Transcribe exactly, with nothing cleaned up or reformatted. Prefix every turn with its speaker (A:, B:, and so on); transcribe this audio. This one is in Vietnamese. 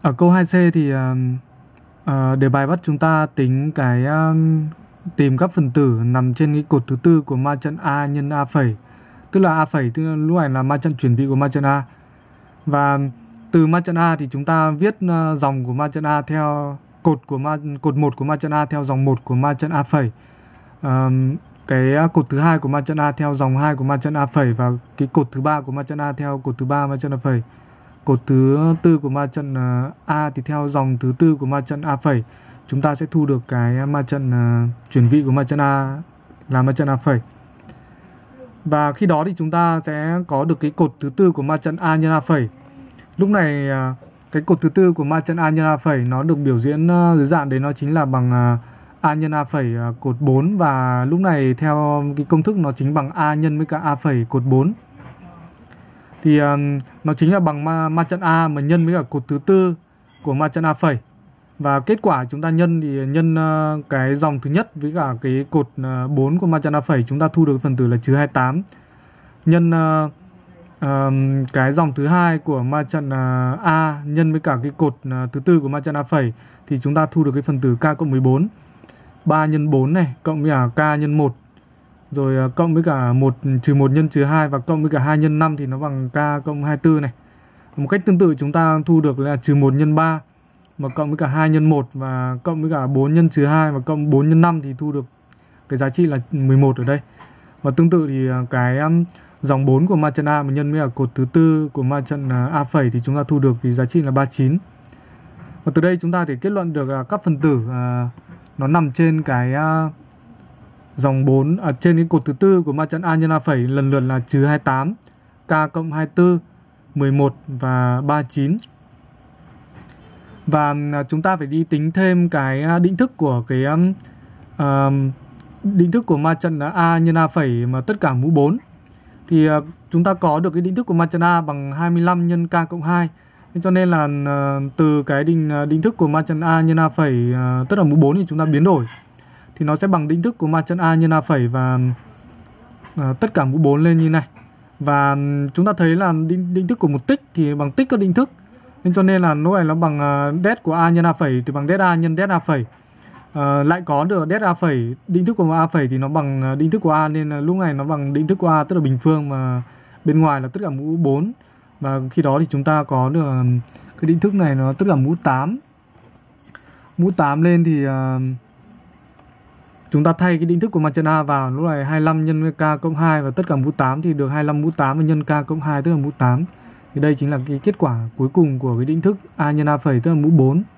A: Ở câu hai C thì uh, uh, đề bài bắt chúng ta tính cái uh, tìm các phần tử nằm trên cái cột thứ tư của ma trận A nhân A phẩy. Tức là A phẩy, tức là lúc này là ma trận chuyển vị của ma trận A. Và từ ma trận A thì chúng ta viết uh, dòng của ma trận A theo cột của ma cột một của ma trận A theo dòng một của ma trận A phẩy. Uh, cái cột thứ hai của ma trận A theo dòng hai của ma trận A phẩy, và cái cột thứ ba của ma trận A theo cột thứ ba ma trận A phẩy. Cột thứ tư của ma trận A thì theo dòng thứ tư của ma trận A phẩy. Chúng ta sẽ thu được cái ma trận uh, chuyển vị của ma trận A là ma trận A phẩy. Và khi đó thì chúng ta sẽ có được cái cột thứ tư của ma trận A nhân A phẩy. Lúc này uh, cái cột thứ tư của ma trận A nhân A phẩy nó được biểu diễn uh, dưới dạng đấy, nó chính là bằng uh, A nhân A phẩy uh, cột bốn. Và lúc này theo cái công thức nó chính bằng A nhân với cả A phẩy cột bốn. Thì uh, nó chính là bằng ma, ma trận A mà nhân với cả cột thứ tư của ma trận A phẩy. Và kết quả chúng ta nhân thì nhân uh, cái dòng thứ nhất với cả cái cột uh, bốn của ma trận A phẩy, chúng ta thu được phần tử là trừ hai mươi tám. Nhân uh, uh, cái dòng thứ hai của ma trận uh, A nhân với cả cái cột uh, thứ tư của ma trận A phẩy thì chúng ta thu được cái phần tử k cộng mười bốn. ba nhân bốn này cộng với cả k nhân một. Rồi cộng với cả một trừ một nhân trừ hai và cộng với cả hai nhân năm thì nó bằng k cộng hai mươi tư này. Một cách tương tự chúng ta thu được là trừ một nhân ba mà cộng với cả hai nhân một và cộng với cả bốn nhân trừ hai và cộng bốn nhân năm thì thu được cái giá trị là mười một ở đây. Và tương tự thì cái dòng bốn của ma trận A mà nhân với cả cột thứ tư của ma trận A phẩy thì chúng ta thu được cái giá trị là ba mươi chín. Và từ đây chúng ta thể kết luận được là các phần tử uh, nó nằm trên cái uh, dòng bốn ở à, trên cái cột thứ tư của ma trận A nhân A phẩy lần lượt là trừ hai mươi tám, k cộng hai mươi tư, mười một và ba mươi chín. Và uh, chúng ta phải đi tính thêm cái uh, định thức của cái um, uh, định thức của ma trận A nhân A phẩy mà tất cả mũ bốn. Thì uh, chúng ta có được cái định thức của ma trận A bằng hai mươi lăm nhân k cộng hai. Cho nên là uh, từ cái định uh, định thức của ma trận A nhân A phẩy uh, tất cả mũ bốn thì chúng ta biến đổi thì nó sẽ bằng định thức của ma trận A nhân A phẩy và uh, tất cả mũ bốn lên như này. Và um, chúng ta thấy là định, định thức của một tích thì bằng tích các định thức. Nên cho nên là lúc này nó bằng uh, det của A nhân A phẩy thì bằng det A nhân det A phẩy. Uh, lại có được det A phẩy, định thức của A phẩy thì nó bằng uh, định thức của A, nên là lúc này nó bằng định thức của A, tức là bình phương mà bên ngoài là tất cả mũ bốn. Và khi đó thì chúng ta có được uh, cái định thức này nó tất cả mũ tám. Mũ tám lên thì uh, chúng ta thay cái định thức của ma trận A vào, lúc này hai mươi lăm nhân với k cộng hai và tất cả mũ tám thì được hai mươi lăm mũ tám và nhân k cộng hai tức là mũ tám. Thì đây chính là cái kết quả cuối cùng của cái định thức A nhân A phẩy tức là mũ bốn.